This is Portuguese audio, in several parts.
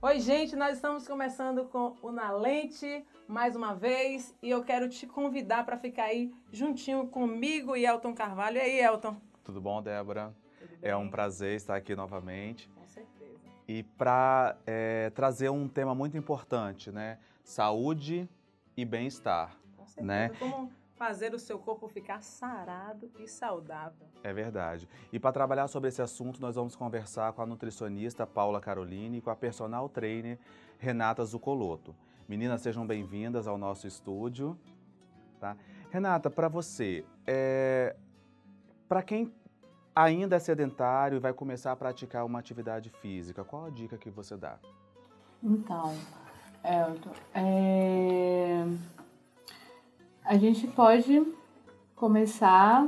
Oi, gente, nós estamos começando com o Na Lente, mais uma vez, e eu quero te convidar para ficar aí juntinho comigo e Elton Carvalho. E aí, Elton? Tudo bom, Débora? Tudo bem? É um prazer estar aqui novamente. Com certeza. E para trazer um tema muito importante, né? Saúde e bem-estar. Com certeza. Né? Como fazer o seu corpo ficar sarado e saudável. É verdade. E para trabalhar sobre esse assunto, nós vamos conversar com a nutricionista Paula Caroline e com a personal trainer Renata Zucolotto. Meninas, sejam bem-vindas ao nosso estúdio. Tá? Renata, para você, para quem ainda é sedentário e vai começar a praticar uma atividade física, qual a dica que você dá? Então, Elton, a gente pode começar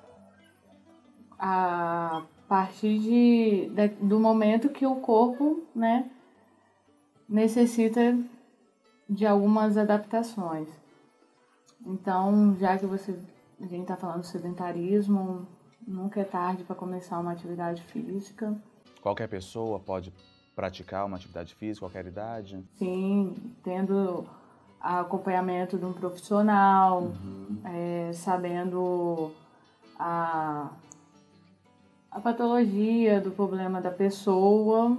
a partir do momento que o corpo, né, necessita de algumas adaptações. Então, já que a gente está falando do sedentarismo, nunca é tarde para começar uma atividade física. Qualquer pessoa pode praticar uma atividade física, qualquer idade? Sim, tendo acompanhamento de um profissional, sabendo a patologia do problema da pessoa,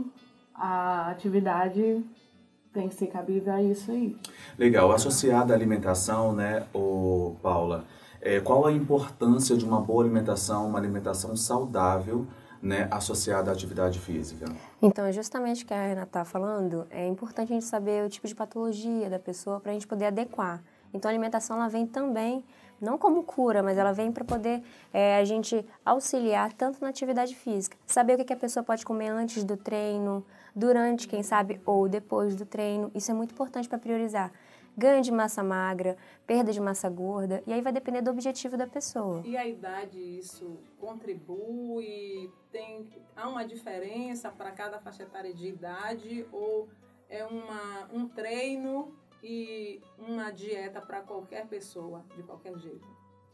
a atividade tem que ser cabível a isso aí. Legal. Associada à alimentação, né, Paula, qual a importância de uma boa alimentação, uma alimentação saudável, né, associada à atividade física? Então, justamente o que a Renata está falando, é importante a gente saber o tipo de patologia da pessoa para a gente poder adequar. Então, a alimentação ela vem também, não como cura, mas ela vem para poder a gente auxiliar tanto na atividade física. Saber o que a pessoa pode comer antes do treino, durante, quem sabe, ou depois do treino. Isso é muito importante para priorizar. Ganho de massa magra, perda de massa gorda, e aí vai depender do objetivo da pessoa. E a idade, isso contribui? Há uma diferença para cada faixa etária de idade ou é um treino e uma dieta para qualquer pessoa, de qualquer jeito?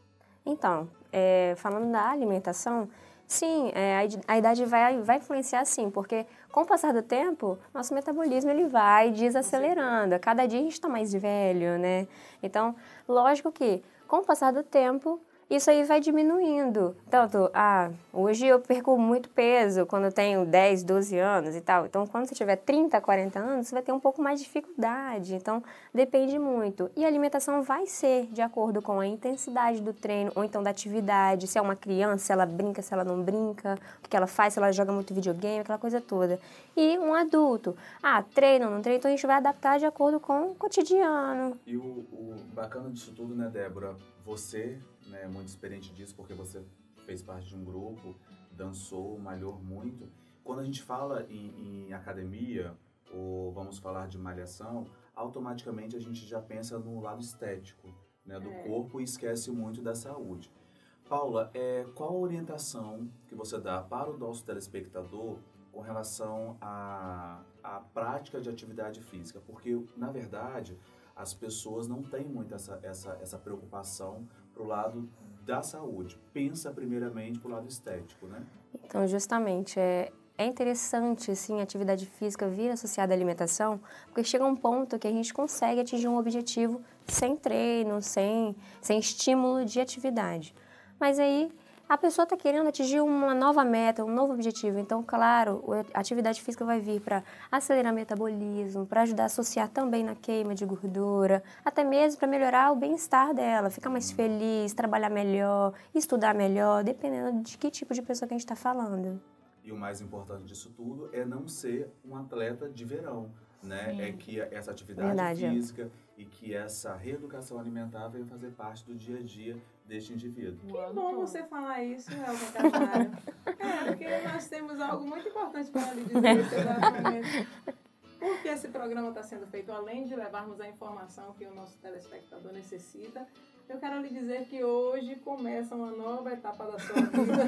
Então, falando da alimentação, sim, a idade vai influenciar sim, porque com o passar do tempo, nosso metabolismo ele vai desacelerando. A cada dia a gente está mais velho, né? Então, lógico que com o passar do tempo, isso aí vai diminuindo. Tanto, hoje eu perco muito peso quando eu tenho 10, 12 anos e tal. Então, quando você tiver 30, 40 anos, você vai ter um pouco mais de dificuldade. Então, depende muito. E a alimentação vai ser de acordo com a intensidade do treino ou então da atividade. Se é uma criança, se ela brinca, se ela não brinca, o que ela faz, se ela joga muito videogame, aquela coisa toda. E um adulto, treina ou não treina, então a gente vai adaptar de acordo com o cotidiano. E o bacana disso tudo, né, Débora? Você, né, muito experiente disso, porque você fez parte de um grupo, dançou, malhou muito. Quando a gente fala em academia, ou vamos falar de malhação, automaticamente a gente já pensa no lado estético, né, do corpo e esquece muito da saúde. Paula, qual a orientação que você dá para o nosso telespectador com relação à prática de atividade física? Porque, na verdade, as pessoas não têm muito essa preocupação para o lado da saúde. Pensa primeiramente para o lado estético, né? Então, justamente, é interessante, sim, a atividade física vir associada à alimentação, porque chega um ponto que a gente consegue atingir um objetivo sem treino, sem estímulo de atividade. Mas aí a pessoa está querendo atingir uma nova meta, um novo objetivo. Então, claro, a atividade física vai vir para acelerar o metabolismo, para ajudar a associar também na queima de gordura, até mesmo para melhorar o bem-estar dela, ficar mais feliz, trabalhar melhor, estudar melhor, dependendo de que tipo de pessoa que a gente está falando. E o mais importante disso tudo é não ser um atleta de verão, né? Sim. É que essa atividade física e que essa reeducação alimentar venha fazer parte do dia a dia deste indivíduo. Que bom você falar isso, Elton Carvalho. Porque nós temos algo muito importante para lhe dizer exatamente. Porque esse programa está sendo feito, além de levarmos a informação que o nosso telespectador necessita, eu quero lhe dizer que hoje começa uma nova etapa da sua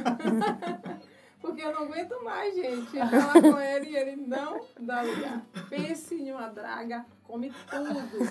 vida. Porque eu não aguento mais, gente, falar com ele e ele não dá lugar. Pense em uma draga, come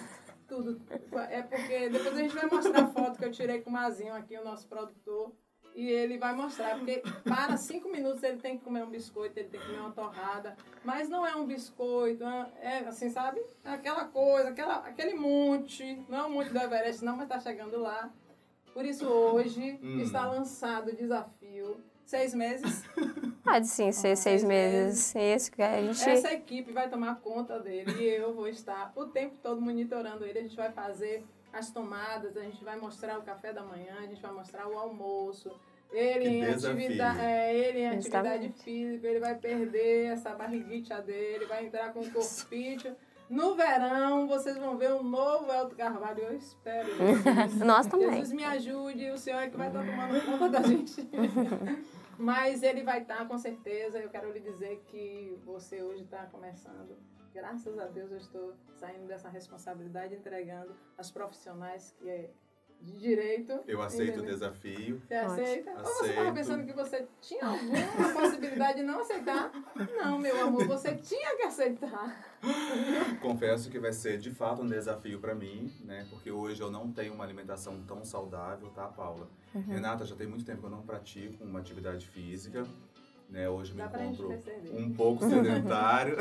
tudo. É porque depois a gente vai mostrar a foto que eu tirei com o Mazinho aqui, o nosso produtor. e ele vai mostrar, porque para 5 minutos ele tem que comer um biscoito, ele tem que comer uma torrada, mas não é um biscoito, é assim, sabe? Aquela coisa, aquele monte, não é um monte do Everest não, mas está chegando lá. Por isso hoje está lançado o desafio, 6 meses. Pode sim ser 6 meses. Isso que a gente... Essa equipe vai tomar conta dele e eu vou estar o tempo todo monitorando ele, a gente vai fazer as tomadas, a gente vai mostrar o café da manhã, a gente vai mostrar o almoço. Ele em atividade física, ele vai perder essa barriguita dele, vai entrar com o corpício. No verão, vocês vão ver um novo Elton Carvalho, eu espero. Nós também. Jesus me ajude, o Senhor é que vai estar tomando conta da gente. Mas ele vai estar, com certeza. Eu quero lhe dizer que você hoje está começando. Graças a Deus eu estou saindo dessa responsabilidade, entregando aos profissionais que é de direito. Eu aceito o desafio. Você aceita? Aceito. Ou você estava pensando que você tinha alguma possibilidade de não aceitar? Não, meu amor, você tinha que aceitar. Confesso que vai ser de fato um desafio para mim, né? Porque hoje eu não tenho uma alimentação tão saudável, tá, Paula? Renata, já tem muito tempo que eu não pratico uma atividade física. Né? Hoje me encontro um pouco sedentário.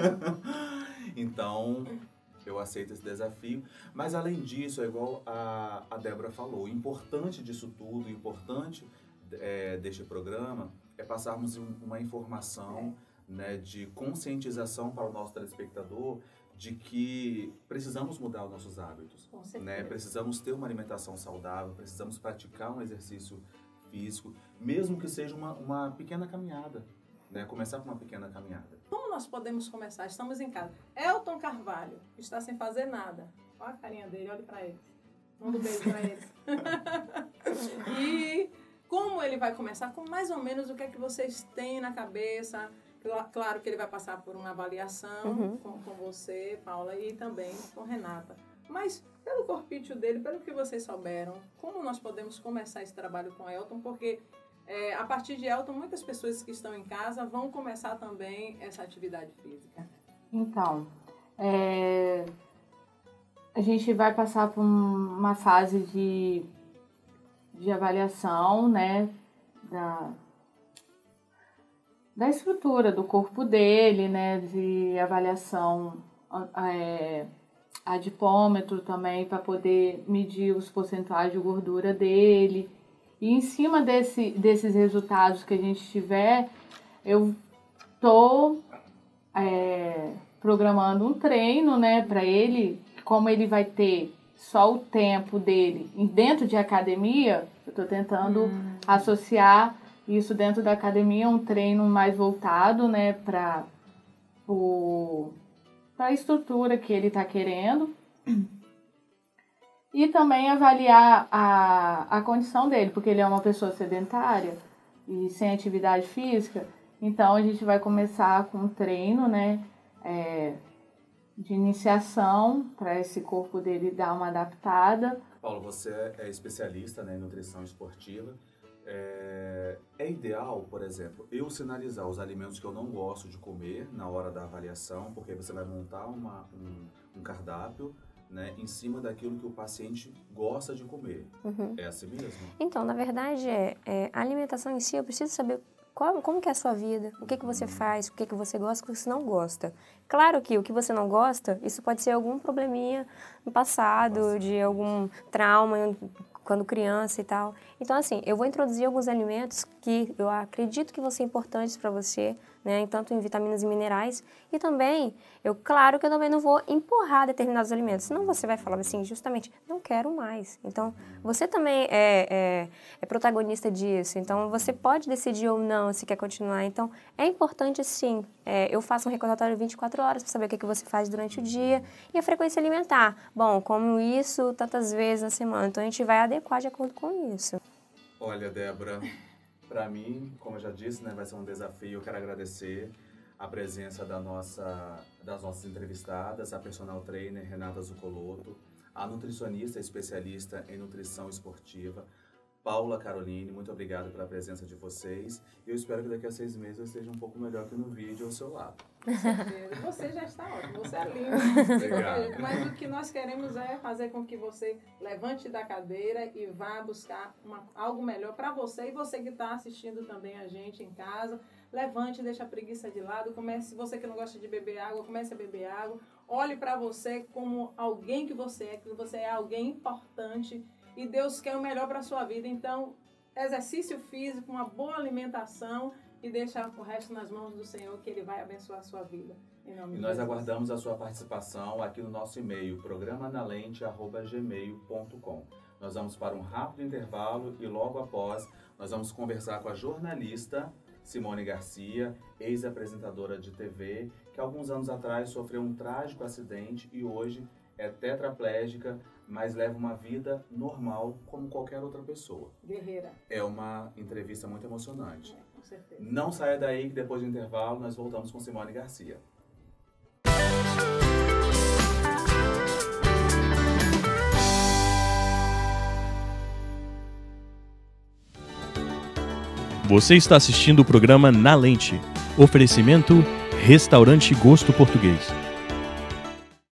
Então, eu aceito esse desafio. Mas, além disso, é igual a Débora falou, o importante disso tudo, o importante deste programa é passarmos uma informação né, de conscientização para o nosso telespectador de que precisamos mudar os nossos hábitos. Né? Precisamos ter uma alimentação saudável, precisamos praticar um exercício físico, mesmo que seja uma pequena caminhada, né? Começar com uma pequena caminhada. Como nós podemos começar? Estamos em casa. Elton Carvalho está sem fazer nada. Olha a carinha dele, olhe para ele. Manda um beijo para ele. E como ele vai começar? Com mais ou menos o que é que vocês têm na cabeça? Claro que ele vai passar por uma avaliação com você, Paula, e também com Renata. Mas pelo corpício dele, pelo que vocês souberam, como nós podemos começar esse trabalho com Elton? Porque a partir de Elton, muitas pessoas que estão em casa vão começar também essa atividade física. Então, a gente vai passar por uma fase de avaliação, né, da estrutura do corpo dele, né, de avaliação adipômetro também, para poder medir os percentuais de gordura dele. E em cima desses resultados que a gente tiver, eu estou programando um treino, né, para ele. Como ele vai ter só o tempo dele dentro de academia, eu estou tentando associar isso dentro da academia, um treino mais voltado, né, para a estrutura que ele está querendo. E também avaliar a condição dele, porque ele é uma pessoa sedentária e sem atividade física. Então, a gente vai começar com um treino, né, de iniciação para esse corpo dele dar uma adaptada. Paulo, você é especialista, né, em nutrição esportiva. É ideal, por exemplo, eu sinalizar os alimentos que eu não gosto de comer na hora da avaliação, porque você vai montar um cardápio, né, em cima daquilo que o paciente gosta de comer. É assim mesmo? Então, na verdade, a alimentação em si, eu preciso saber como que é a sua vida, o que você faz, o que você gosta, o que você não gosta. Claro que o que você não gosta, isso pode ser algum probleminha no passado, de algum trauma quando criança e tal. Então, assim, eu vou introduzir alguns alimentos que eu acredito que vão ser importantes para você, né, tanto em vitaminas e minerais, e também, claro que eu também não vou empurrar determinados alimentos, senão você vai falar assim, justamente, não quero mais. Então, você também é protagonista disso, então você pode decidir ou não se quer continuar. Então, é importante sim, eu faço um recordatório 24 horas para saber o que você faz durante o dia, e a frequência alimentar. Bom, como isso tantas vezes na semana, então a gente vai adequar de acordo com isso. Olha, Débora, para mim, como eu já disse, né, vai ser um desafio. Eu quero agradecer a presença das nossas entrevistadas, a personal trainer Renata Zucolotto, a nutricionista especialista em nutrição esportiva, Paula, Caroline, muito obrigado pela presença de vocês. Eu espero que daqui a 6 meses eu esteja um pouco melhor que no vídeo ao seu lado. Com certeza. Você já está ótimo, você é lindo. Obrigado. Mas o que nós queremos é fazer com que você levante da cadeira e vá buscar algo melhor para você e você que está assistindo também a gente em casa. Levante, deixa a preguiça de lado, comece, você que não gosta de beber água, comece a beber água. Olhe para você como alguém que você é alguém importante. E Deus quer o melhor para a sua vida. Então, exercício físico, uma boa alimentação e deixa o resto nas mãos do Senhor, que Ele vai abençoar a sua vida. Em nome de E nós Jesus. aguardamos a sua participação aqui no nosso e-mail, programanalente@gmail.com. Nós vamos para um rápido intervalo e logo após nós vamos conversar com a jornalista Simone Garcia, ex-apresentadora de TV, que alguns anos atrás sofreu um trágico acidente e hoje é tetraplégica, mas leva uma vida normal como qualquer outra pessoa. Guerreira. É uma entrevista muito emocionante. Com certeza. Não saia daí que depois do intervalo nós voltamos com Simone Garcia. Você está assistindo o programa Na Lente. Oferecimento Restaurante Gosto Português.